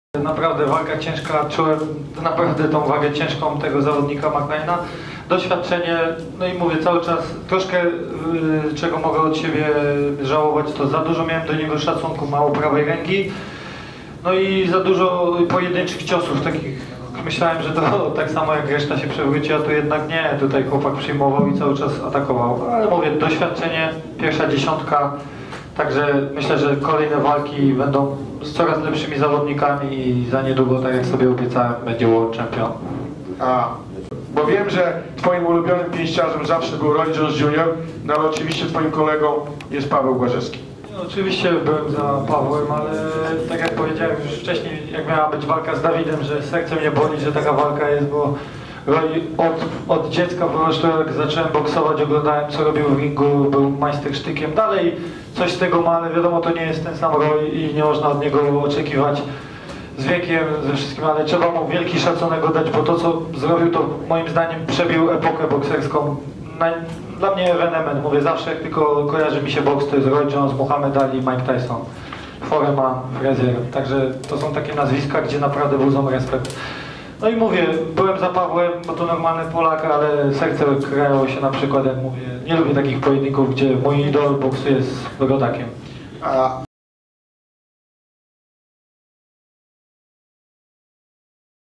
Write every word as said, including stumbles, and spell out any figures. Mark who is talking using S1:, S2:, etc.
S1: Naprawdę walka ciężka, czułem naprawdę tą wagę ciężką tego zawodnika McLeana. Doświadczenie, no i mówię cały czas, troszkę yy, czego mogę od siebie żałować, to za dużo miałem do niego szacunku, mało prawej ręki. No i za dużo pojedynczych ciosów takich. Myślałem, że to tak samo jak reszta się przewróci, a tu jednak nie. Tutaj chłopak przyjmował i cały czas atakował. Ale mówię, doświadczenie, pierwsza dziesiątka. Także myślę, że kolejne walki będą z coraz lepszymi zawodnikami i za niedługo, tak jak sobie obiecałem, będzie World Champion.
S2: A, bo wiem, że twoim ulubionym pięściarzem zawsze był Roy Jones junior, no ale oczywiście twoim kolegą jest Paweł Głażewski.
S1: No, oczywiście byłem za Pawłem, ale tak jak powiedziałem już wcześniej, jak miała być walka z Dawidem, że serce mnie boli, że taka walka jest, bo Roy od, od dziecka po prostu jak zacząłem boksować, oglądałem co robił w ringu, był majstersztykiem. Dalej coś z tego ma, ale wiadomo, to nie jest ten sam Roy i nie można od niego oczekiwać z wiekiem, ze wszystkim, ale trzeba mu wielki szacunek oddać, bo to co zrobił, to moim zdaniem przebił epokę bokserską. Na, dla mnie ewenement, mówię zawsze, jak tylko kojarzy mi się boks, to jest Roy Jones, Muhammad Ali, Mike Tyson, Foreman, Frazier. Także to są takie nazwiska, gdzie naprawdę budzą respekt. No i mówię, byłem za Pawłem, bo to normalny Polak, ale serce krajało się na przykład, jak mówię, nie lubię takich pojedynków, gdzie mój idol boksuje z rodakiem.
S2: A